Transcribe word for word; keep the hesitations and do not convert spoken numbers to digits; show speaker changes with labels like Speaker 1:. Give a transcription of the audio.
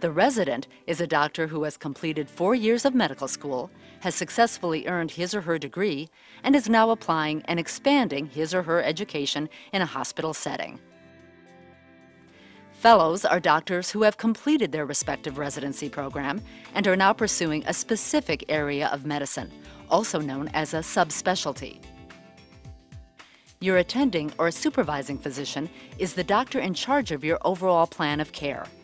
Speaker 1: The resident is a doctor who has completed four years of medical school, has successfully earned his or her degree, and is now applying and expanding his or her education in a hospital setting. Fellows are doctors who have completed their respective residency program and are now pursuing a specific area of medicine, also known as a subspecialty. Your attending or supervising physician is the doctor in charge of your overall plan of care.